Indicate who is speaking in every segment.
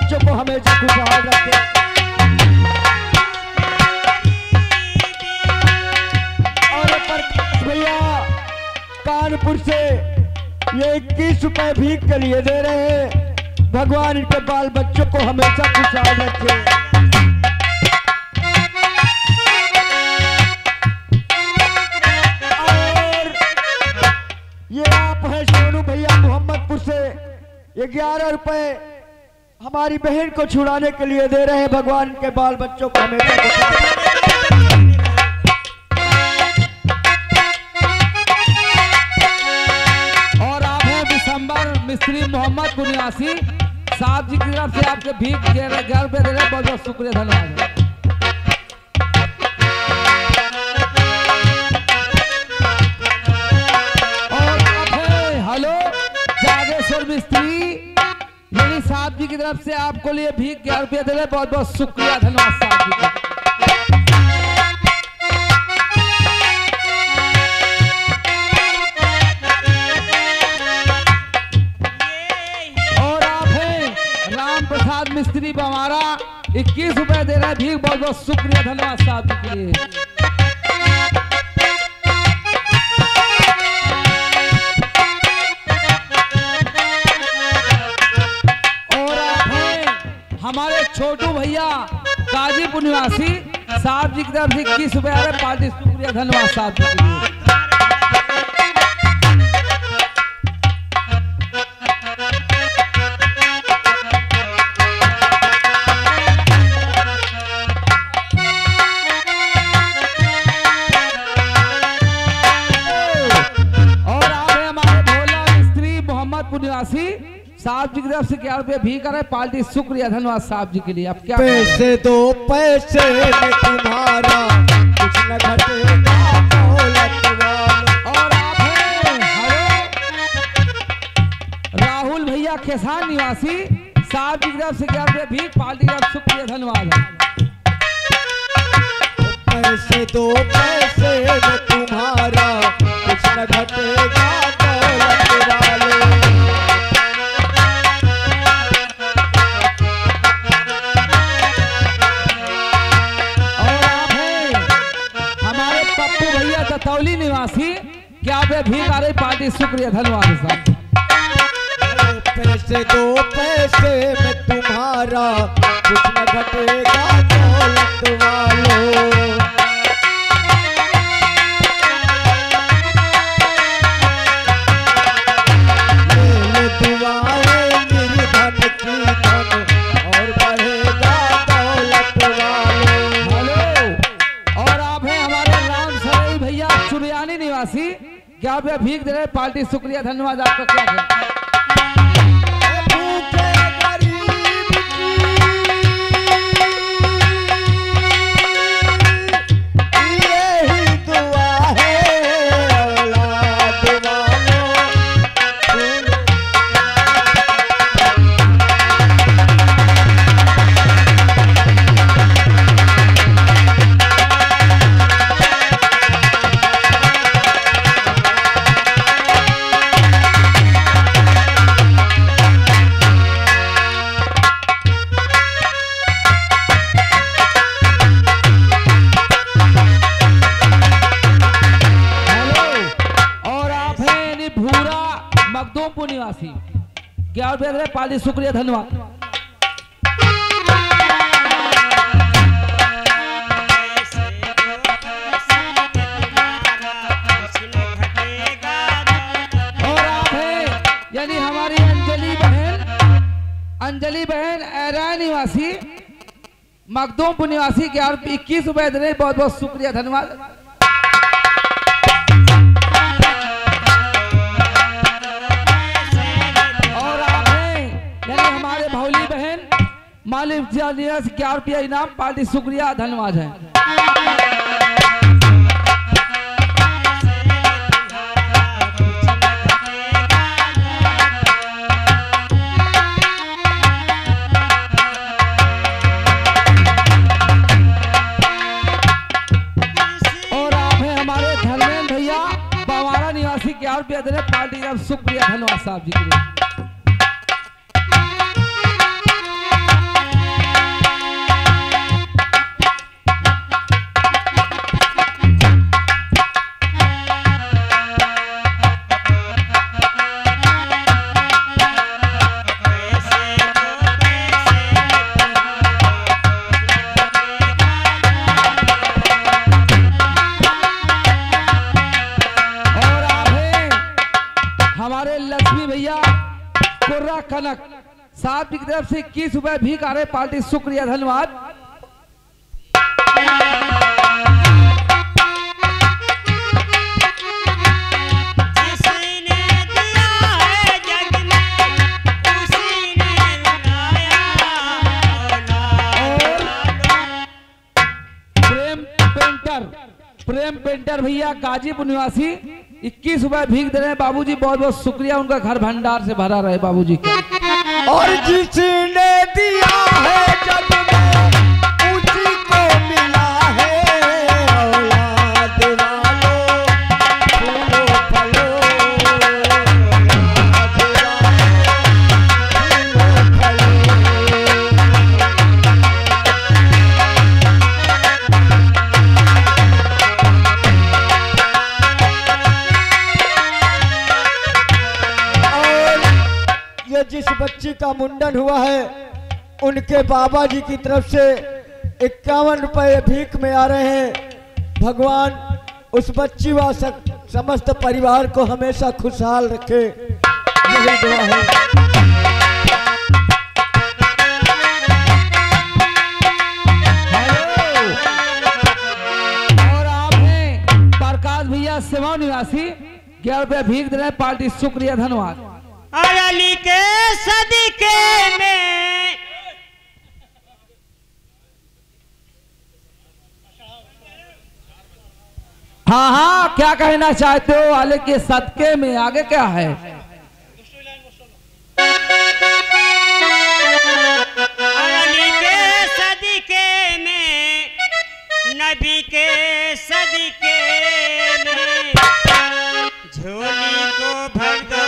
Speaker 1: बच्चों को हमेशा खुशहाल रखे। और प्रकाश भैया कानपुर से ये 21 रुपए भीख के लिए दे रहे हैं। भगवान इनके बाल बच्चों को हमेशा खुशहाल रखे। और ये आप हैं सोनू भैया मोहम्मदपुर से, ये 11 रुपए हमारी बहन को छुड़ाने के लिए दे रहे हैं। भगवान के बाल बच्चों को हमेशा खुशहाल रखे।
Speaker 2: मिस्त्री मोहम्मद बुनियासी साहब जी की तरफ से आपके भीख 11 रुपए दे रहे, बहुत बहुत शुक्रिया, धन्यवाद। और हेलो जागेश्वर मिस्त्री यानी साहब जी की तरफ से आपको लिए भीख 11 रुपया दे रहे, बहुत बहुत शुक्रिया, धन्यवाद साहब जी का। मिस्त्री बमारा 21 रुपए दे रहे हैं भीख, बहुत बहुत शुक्रिया, धन्यवाद साहब जी के लिए। और आप हैं हमारे छोटू भैया गाजीपुर निवासी साहब जी की तरफ से 21 रुपए आ रहे, पार्टी शुक्रिया, धन्यवाद साहब जी के लिए। निवासी साहब जी की तरफ से 11 रुपये भी करे, पार्टी शुक्रिया, धन्यवाद साहब जी के लिए। आप क्या
Speaker 1: पैसे दो पैसे में तुम्हारा कुछ न घटेगा दौलत वालों।
Speaker 2: और आप हैं राहुल भैया खेसान निवासी साहब जी की तरफ से 11 रुपये भी, पार्टी का शुक्रिया, धन्यवाद।
Speaker 1: पैसे दो पैसे में तुम्हारा कुछ न घटेगा दौलत वालों। तौली निवासी क्या पे भी आ रही, पार्टी शुक्रिया, धन्यवाद साहब। पैसे दो पैसे में तुम्हारा कुछ न घटेगा दौलत वालों। ले दुआएं निर्धन की धन और बढ़ेगा दौलत वालों।
Speaker 2: हेलो और आप हैं हमारे राम सराई भैया सुरयानी निवासी क्या पे भीख दे रहे, पार्टी शुक्रिया, धन्यवाद। आपका क्या है? मखदूमपुर निवासी 11 रुपये दे रहे, पार्टी शुक्रिया, धन्यवाद। और आप हैं यानी हमारी अंजलि बहन एरा निवासी मखदूमपुर निवासी 21 रुपये दे रहे, बहुत बहुत शुक्रिया, धन्यवाद। मालिक जी 11 रुपया इनाम, पार्टी शुक्रिया, धन्यवाद है। और आप हैं हमारे धर्मेंद्र भैया बवारा निवासी 11 रुपया दे रहे, पार्टी का शुक्रिया, धन्यवाद साहब जी के लिए। हमारे लक्ष्मी भैया कुर्रा कनक साहब की तरफ से 21 रुपए भीख आ रहे पार्टी, शुक्रिया धन्यवाद। प्रेम पेंटर भैया गाजीपुर निवासी 21 रुपए भीख दे रहे हैं बाबूजी, बहुत बहुत शुक्रिया, उनका घर भंडार से भरा रहे बाबूजी का।
Speaker 1: और जिसने दिया है जग में उसी को मिला है, औलाद वालों फूलो फलो, जिस बच्ची का मुंडन हुआ है उनके बाबा जी की तरफ से 51 रुपए भीख में आ रहे हैं। भगवान उस बच्ची व समस्त परिवार को हमेशा खुशहाल रखे, यही दुआ है।
Speaker 2: और आपने प्रकाश भैया सेवा निवासी 11 रुपए भीख दे रहे हैं पार्टी, शुक्रिया धन्यवाद।
Speaker 3: अली के सदके में
Speaker 2: हाँ हाँ, क्या कहना चाहते हो अली के सदके में, आगे क्या है?
Speaker 3: अली के सदके में, नबी के सदके में, झोली को भर दो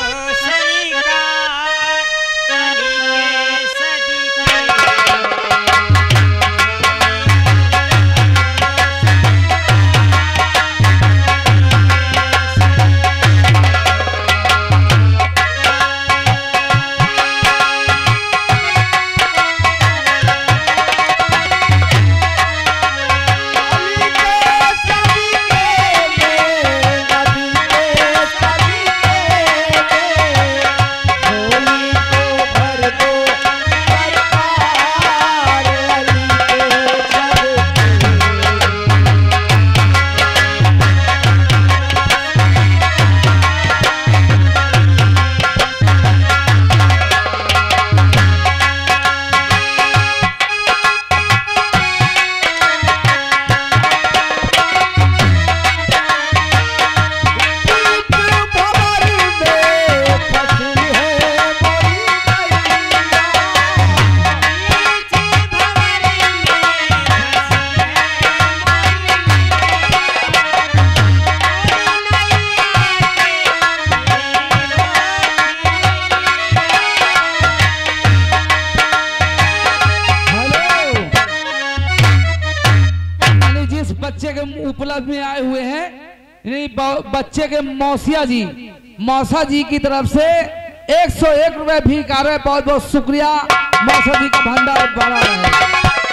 Speaker 2: उपलब्ध में आए हुए हैं बच्चे के मौसिया जी की तरफ से 101 रुपए भीख आ रहे हैं, बहुत बहुत शुक्रिया, मौसा जी का भंडार बढ़ा रहे।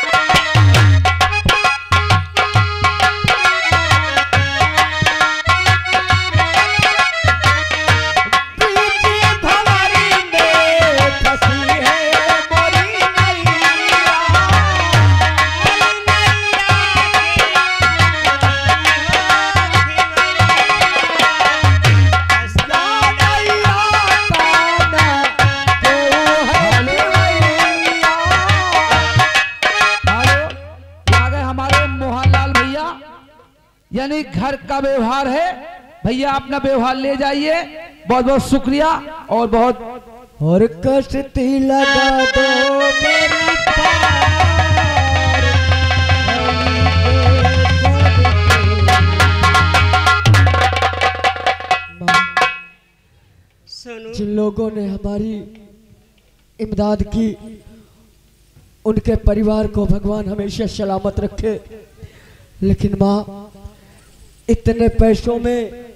Speaker 2: यानी घर का व्यवहार है भैया, अपना व्यवहार ले जाइए, बहुत बहुत शुक्रिया और बहुत
Speaker 1: और कश्ती लगा दो मेरी जिन लोगों ने हमारी इमदाद की उनके परिवार को भगवान हमेशा सलामत रखे। लेकिन माँ इतने पैसों में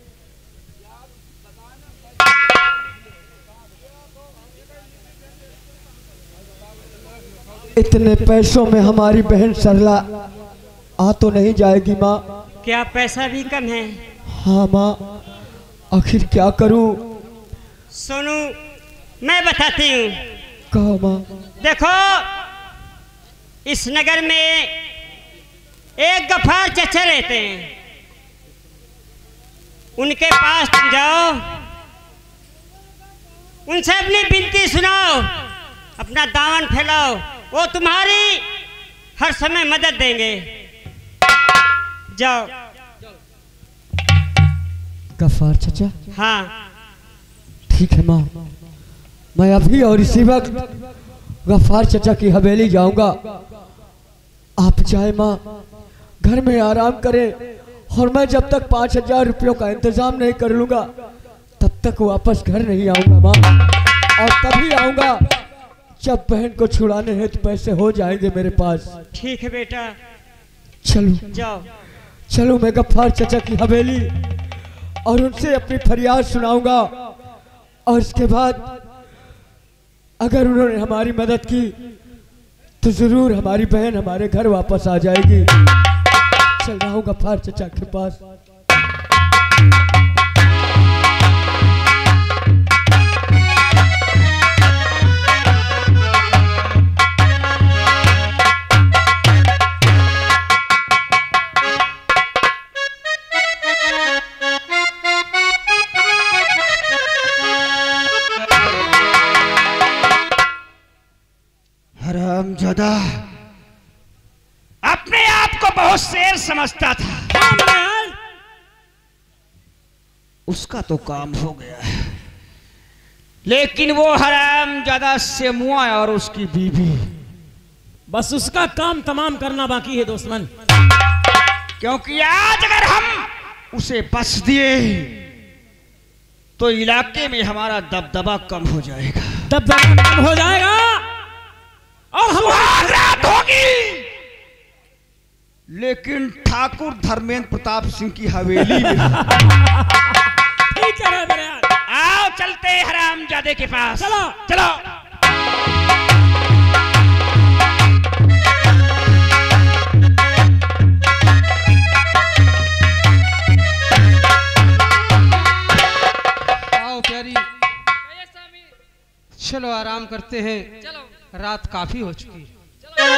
Speaker 1: हमारी बहन सरला आ तो नहीं जाएगी माँ।
Speaker 3: क्या पैसा भी कम है?
Speaker 1: हाँ माँ, आखिर क्या करूं,
Speaker 3: सोनू मैं बताती हूँ।
Speaker 1: कहो माँ।
Speaker 3: देखो इस नगर में एक गफार चचा रहते हैं, उनके पास तुम जाओ, उनसे अपनी विनती सुनाओ, अपना दामन फैलाओ, वो तुम्हारी हर समय मदद देंगे। जाओ।
Speaker 1: गफ्फार चचा?
Speaker 3: हाँ
Speaker 1: ठीक है माँ, मैं अभी और इसी वक्त गफ्फार चचा की हवेली जाऊंगा। आप चाहे माँ घर में आराम करें, और मैं जब तक 5000 रुपयों का इंतजाम नहीं कर लूंगा तब तक वापस घर नहीं आऊंगा माँ। और तभी आऊंगा जब बहन को छुड़ाने हैं तो पैसे हो जाएंगे मेरे पास।
Speaker 3: ठीक है बेटा,
Speaker 1: चलो
Speaker 3: जाओ।
Speaker 1: चलो मैं गफ्फार चचा की हवेली और उनसे अपनी फरियाद सुनाऊंगा, और इसके बाद अगर उन्होंने हमारी मदद की तो जरूर हमारी बहन हमारे घर वापस आ जाएगी। चल रहा हूँ गफ्फार चचा के पास।
Speaker 4: हरामजादा अपने आप को बहुत शेर समझता था। उसका तो काम हो गया है, लेकिन वो हरामजादा सेमुआ और उसकी बीवी,
Speaker 5: बस उसका काम तमाम करना बाकी है दुश्मन।
Speaker 4: क्योंकि आज अगर हम उसे बस दिए तो इलाके में हमारा दबदबा कम हो जाएगा।
Speaker 5: दबदबा कम हो जाएगा और
Speaker 4: सुहाग रात होगी, लेकिन ठाकुर धर्मेंद्र प्रताप सिंह की हवेली में
Speaker 5: ठीक है मेरे यार।
Speaker 4: आओ चलते हरामजादे के पास।
Speaker 5: चलो
Speaker 4: चलो।
Speaker 2: आओ प्यारी, चलो आराम करते हैं, रात काफी हो चुकी है।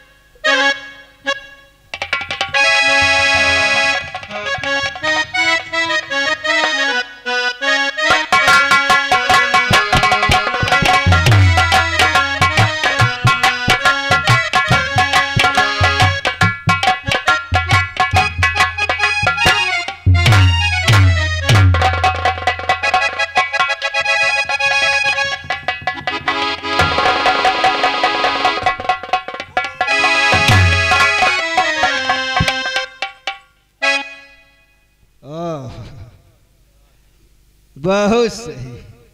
Speaker 4: बहुत सही,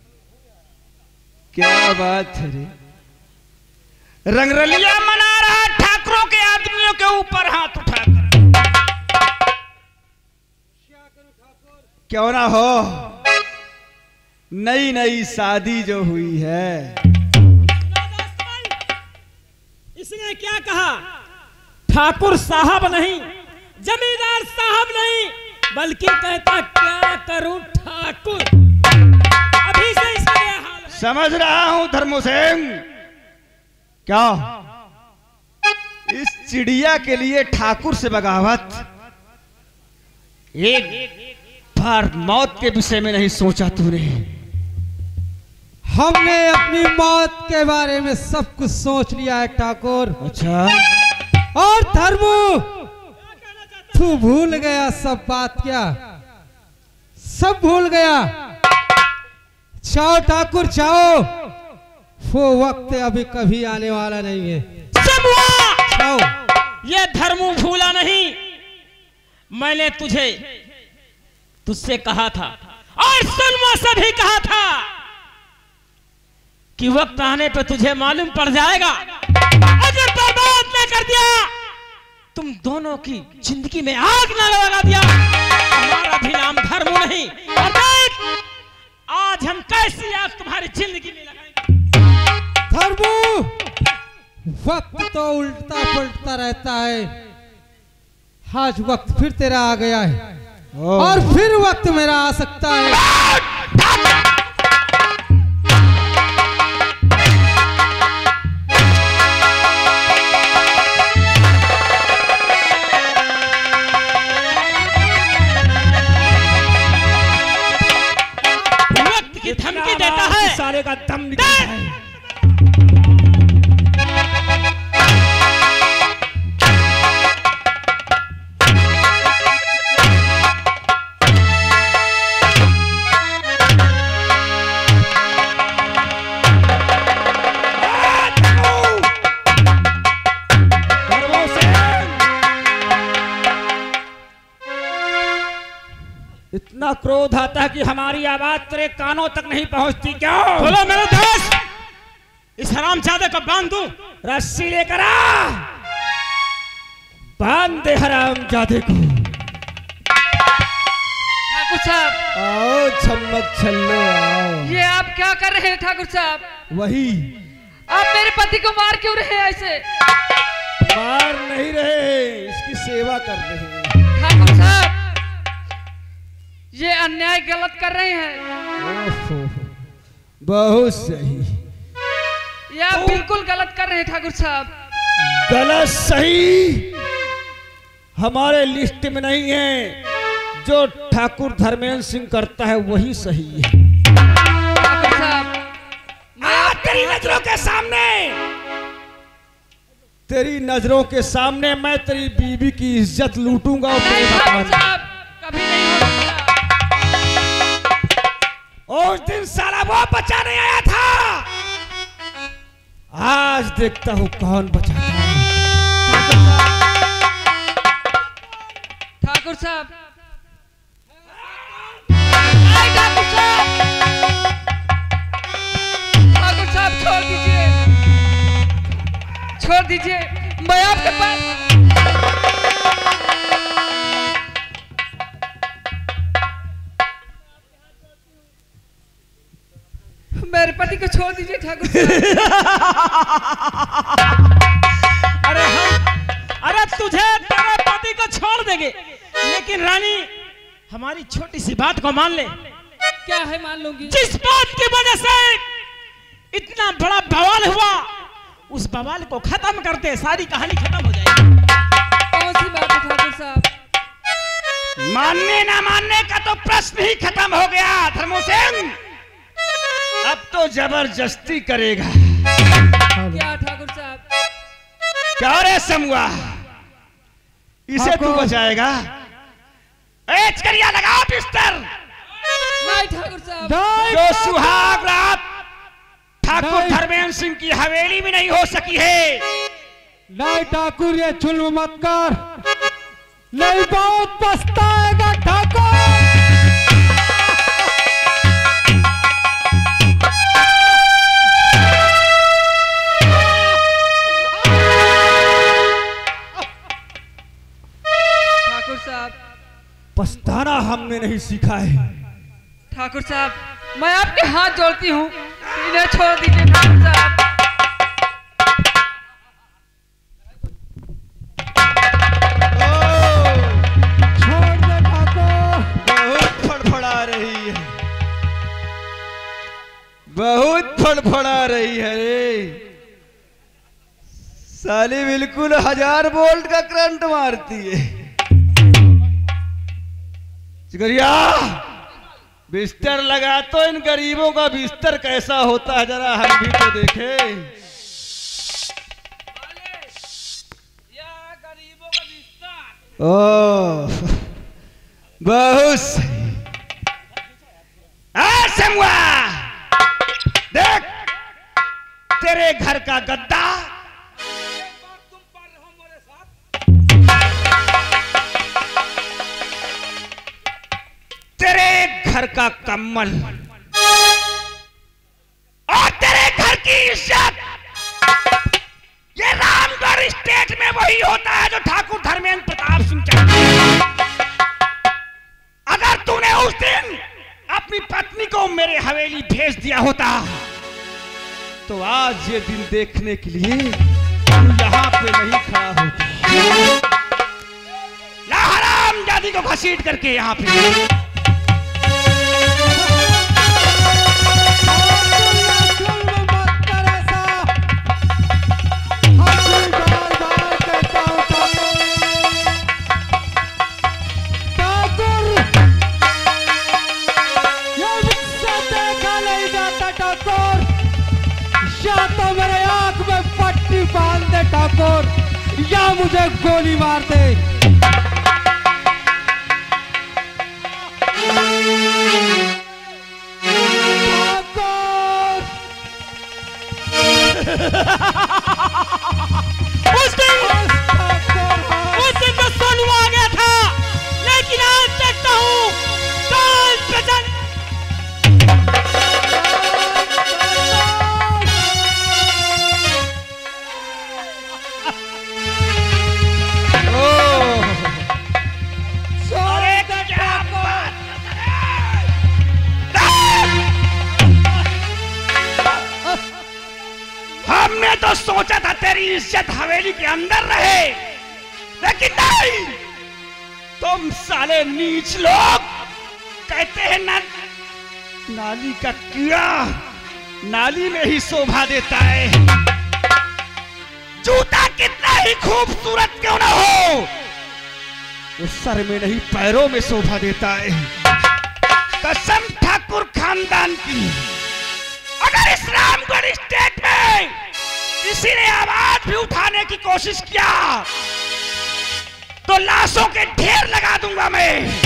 Speaker 4: क्या बात है रे। रंगरलिया मना रहा ठाकुरों के आदमियों के ऊपर हाथ उठाकर। क्यों ना हो, नई नई शादी जो हुई है।
Speaker 5: इसने क्या कहा? ठाकुर साहब नहीं, जमींदार साहब नहीं, बल्कि कहता क्या करूं ठाकुर। अभी से इसका यह हाल है।
Speaker 4: समझ रहा हूं धर्मो सिंह, क्या इस चिड़िया के लिए ठाकुर से बगावत। एक बार मौत के विषय में नहीं सोचा तूने?
Speaker 2: हमने अपनी मौत के बारे में सब कुछ सोच लिया है ठाकुर।
Speaker 4: अच्छा,
Speaker 2: और धर्मू तू भूल गया सब बात? क्या सब भूल गया? जाओ ठाकुर जाओ, वो वक्त अभी कभी आने वाला नहीं है। जाओ।
Speaker 5: ये धर्मू भूला नहीं, मैंने तुझसे कहा था और सलमा से भी कहा था कि वक्त आने पर तुझे मालूम पड़ जाएगा। अगर बर्बाद न कर दिया, तुम दोनों की जिंदगी में आग न लगा दिया, हमारा भी नाम धर्मू नहीं। और देख आज हम कैसी आग तुम्हारी जिंदगी में लगाएंगे।
Speaker 2: धर्मू, वक्त तो उल्टा पलटता रहता है। आज वक्त फिर तेरा आ गया है और फिर वक्त मेरा आ सकता है।
Speaker 4: साले का दम निकल जाए। इतना क्रोध आता है कि हमारी आवाज तेरे कानों तक नहीं पहुंचती क्यों?
Speaker 5: बोलो मेरे दोस्त, इस हरामजादे को बांध दूं?
Speaker 4: रस्सी लेकर आ, बांध दे हरामजादे को।
Speaker 2: ठाकुर साहब,
Speaker 1: आओ चम्मक छल्लो आओ।
Speaker 2: ये आप क्या कर रहे हैं ठाकुर साहब?
Speaker 1: वही
Speaker 2: आप मेरे पति को मार क्यों रहे हैं ऐसे?
Speaker 1: मार नहीं रहे, इसकी सेवा कर रहे हैं।
Speaker 2: ठाकुर साहब, ये अन्याय गलत कर रहे हैं।
Speaker 1: ओहो, बहुत सही।
Speaker 2: ये आप बिल्कुल गलत कर रहे हैं ठाकुर साहब।
Speaker 1: गलत सही हमारे लिस्ट में नहीं है। जो ठाकुर धर्मेंद्र सिंह करता है वही सही है।
Speaker 2: ठाकुर साहब,
Speaker 4: तेरी नजरों के सामने,
Speaker 1: तेरी नजरों के सामने मैं तेरी बीवी की इज्जत लूटूंगा और
Speaker 2: नहीं ठाकुर साहब, कभी नहीं हो सकता।
Speaker 4: उस दिन साला वो बचाने आया था,
Speaker 1: आज देखता हूँ कौन बचाता है।
Speaker 2: ठाकुर साहब, नहीं ठाकुर साहब, ठाकुर साहब छोड़ दीजिए, छोड़ दीजिए, मैं आपके पास। मेरे पति को छोड़ दीजिए ठाकुर साहब।
Speaker 5: अरे तुझे तेरे पति को छोड़ देंगे, लेकिन रानी हमारी छोटी सी बात को मान ले।
Speaker 2: क्या है? मान लूंगी।
Speaker 5: जिस बात की वजह से इतना बड़ा बवाल हुआ, उस बवाल को खत्म करते सारी कहानी खत्म हो जाएगी।
Speaker 2: कौन सी बात है ठाकुर साहब?
Speaker 4: मानने ना मानने का तो प्रश्न ही खत्म हो गया धर्मो सिंह। अब तो जबरदस्ती करेगा।
Speaker 2: क्या ठाकुर साहब?
Speaker 4: क्या रे समुआ, इसे तू बचाएगा? करिया लगा बिस्तर।
Speaker 2: नहीं ठाकुर साहब,
Speaker 4: जो सुहाग रात ठाकुर धर्मेंद्र सिंह की हवेली में नहीं हो सकी है।
Speaker 1: नहीं ठाकुर, ये जुल्म मत कर, नहीं बहुत पछताएगा ठाकुर।
Speaker 2: ठाकुर साहब,
Speaker 1: पछताना हमने नहीं सीखा है।
Speaker 2: ठाकुर साहब, मैं आपके हाथ जोड़ती हूँ, इन्हें छोड़ दीजिए ठाकुर साहब।
Speaker 1: छोड़ दे ठाकुर।
Speaker 4: बहुत फड़फड़ा रही है, बहुत फड़फड़ा रही है रे। साली बिल्कुल 1000 वोल्ट का करंट मारती है। चिकरिया, बिस्तर लगा तो इन गरीबों का बिस्तर कैसा होता है, जरा हम भी तो देखे। ओह, बहुत सही। समुआ, देख तेरे घर का गद्दा, तेरे घर का कम्बल और तेरे घर की इज्जत, ये रामगढ़ स्टेट में वही होता है जो ठाकुर धर्मेंद्र प्रताप सिंह चाहते हैं। अगर तूने उस दिन अपनी पत्नी को मेरे हवेली भेज दिया होता तो आज ये दिन देखने के लिए तू यहाँ पे नहीं खड़ा होता। ला हरामजादी को घसीट करके यहाँ पे।
Speaker 2: ठाकुर, या तो मेरे आंख में पट्टी बांध दे ठाकुर, या मुझे गोली मार दे।
Speaker 5: उस दिन तो सोनू आ गया था, लेकिन आज देखता हूँ काल प्रचंड।
Speaker 4: हमने तो सोचा था तेरी इज्जत हवेली के अंदर रहे, लेकिन नहीं, तुम साले नीच लोग। कहते हैं ना, नाली का कीड़ा नाली में ही शोभा देता है। जूता कितना ही खूबसूरत क्यों ना हो, वो सर में नहीं पैरों में शोभा देता है। कसम ठाकुर खानदान की, अगर इस रामगढ़ स्टेट में किसी ने आवाज भी उठाने की कोशिश किया तो लाशों के ढेर लगा दूंगा मैं।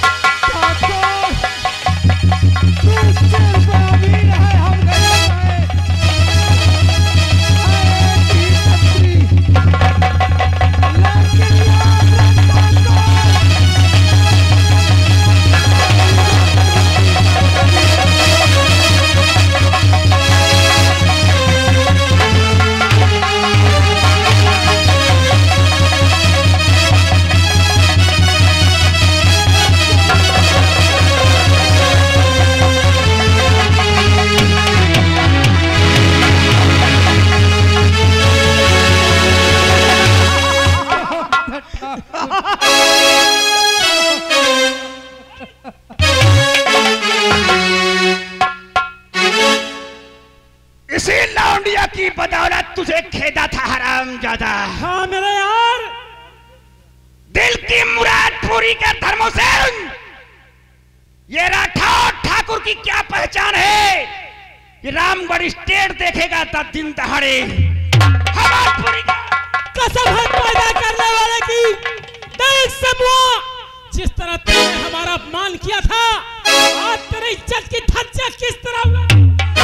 Speaker 4: इसी लौंडिया की बदौलत तुझे खेदा था हरामजादा।
Speaker 5: हाँ मेरे यार,
Speaker 4: दिल की मुराद पूरी कर धर्मोसेन। ये राठौर ठाकुर की क्या पहचान है? ये रामगढ़ स्टेट देखेगा तो दिन दहाड़े हमारी
Speaker 5: कसम है पैदा करने वाले की। देख समूह, जिस तरह तुमने हमारा अपमान किया था, आज तेरी इज्जत की धज्जियां किस तरह उड़ाई।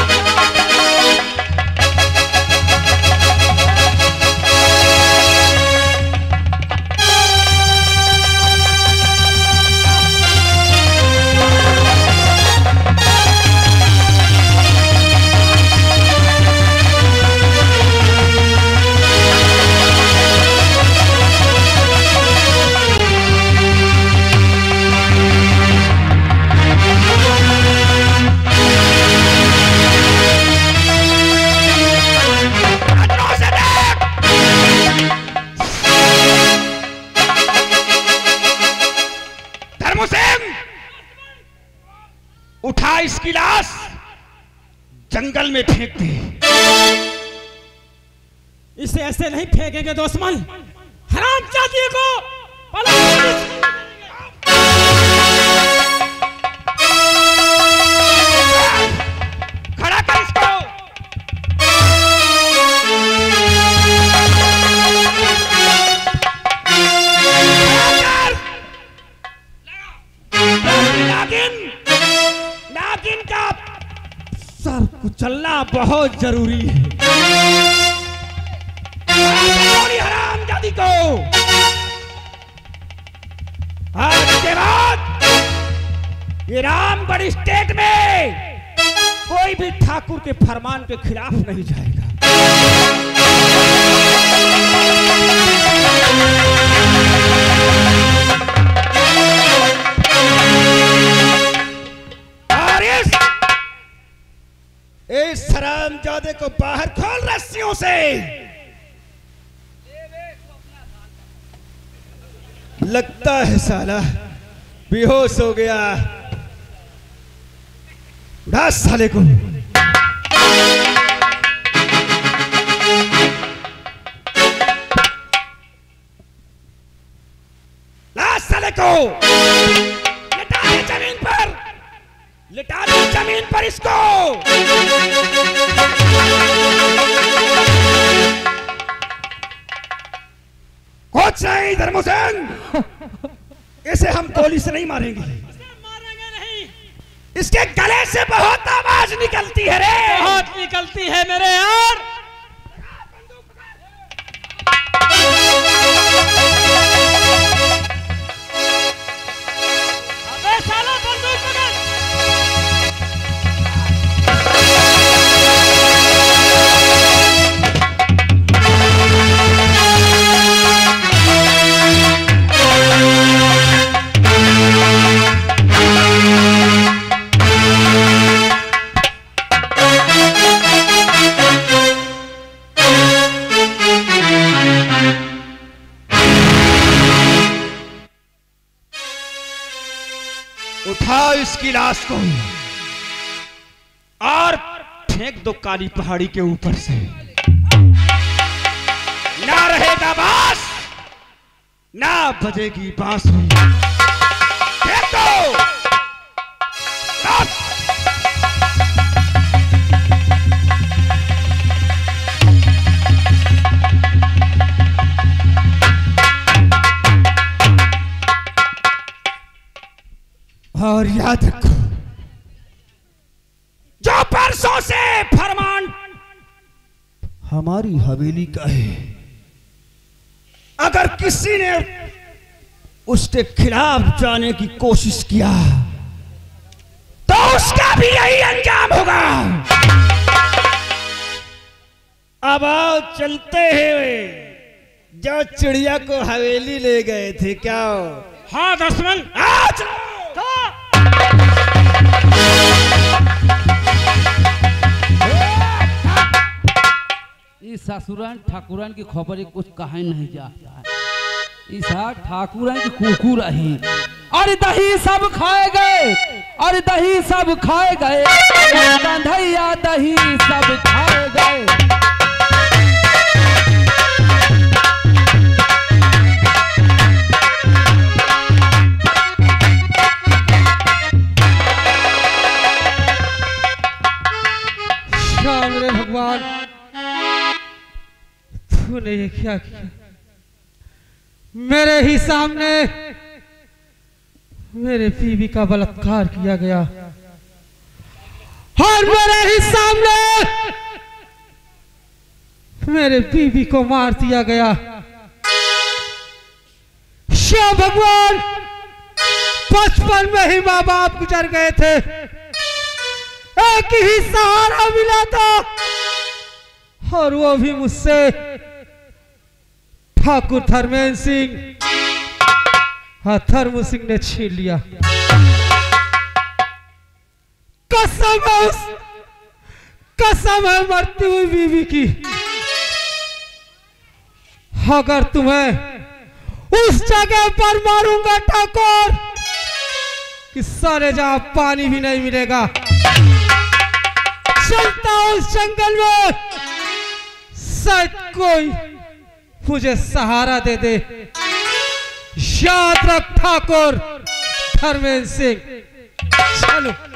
Speaker 4: उठा इसकी लाश जंगल में फेंक दे।
Speaker 5: इसे ऐसे नहीं फेंकेंगे दुश्मन, हरामजादी को
Speaker 4: खड़ा कर इसको। नागिन का सर कुचलना बहुत जरूरी है। हरामजादी को आज के बाद ये रामगढ़ स्टेट में कोई भी ठाकुर के फरमान के खिलाफ नहीं जाएगा। इस हरामजादे को बाहर खोल रस्सियों से। लगता है साला बेहोश हो गया। उठा साले को। ला साले को। लिटा दे जमीन पर, लिटा दे जमीन पर इसको। बजरंग, इसे हम गोली से नहीं मारेंगे,
Speaker 5: मारेंगे नहीं।
Speaker 4: इसके गले से बहुत आवाज निकलती है रे,
Speaker 5: बहुत निकलती है मेरे यार। अबे साला बंदूक पकड़।
Speaker 4: उठाओ इसकी लाश को और फेंक दो काली पहाड़ी के ऊपर से। ना रहेगा बांस, ना बजेगी बांसुरी। फेंक दो। और याद रखो, जो परसों से फरमान हमारी हवेली का है, अगर किसी ने उसके खिलाफ जाने की कोशिश किया तो उसका भी यही अंजाम होगा। अब आओ चलते हैं, जो चिड़िया को हवेली ले गए थे। क्या हो?
Speaker 5: हाँ दुश्मन,
Speaker 4: आओ चलो।
Speaker 2: इस ससुरान ठाकुरान की खबर कुछ कहा नहीं जाता है। इस ठाकुरान की कुकुर रही और दही सब खाए गए, और दही सब खाए गए, कंधैया दही सब खाए गए।
Speaker 5: मेरे भगवान, तूने ये क्या किया? मेरे ही सामने मेरे बीवी का बलात्कार किया गया और मेरे ही सामने मेरे बीवी को मार दिया गया। शिव भगवान, बचपन में ही माँ बाप गुजर गए थे, एक ही सहारा मिला था और वो भी मुझसे ठाकुर धर्मेंद्र सिंह, धर्म सिंह ने छीन लिया। कसम है मरती हुई बीवी की, अगर तुम्हें उस जगह पर मारूंगा ठाकुर कि सारे जहां पानी भी नहीं मिलेगा। चलता उस जंगल में, शायद कोई मुझे सहारा दे दे। याद रख ठाकुर धर्मेंद्र सिंह, चलो।